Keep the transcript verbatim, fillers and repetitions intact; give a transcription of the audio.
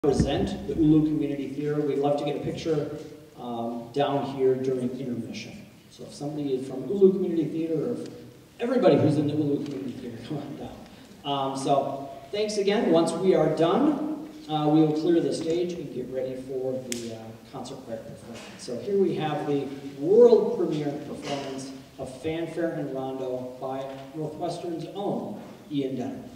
Present the Ulu Community Theater. We'd love to get a picture um, down here during intermission. So if somebody is from Ulu Community Theater, or if everybody who's in the Ulu Community Theater, come on down. Um, so thanks again. Once we are done, uh, we will clear the stage and get ready for the uh, concert choir performance. So here we have the world premiere performance of Fanfare and Rondo by Northwestern's own Ian Deterling.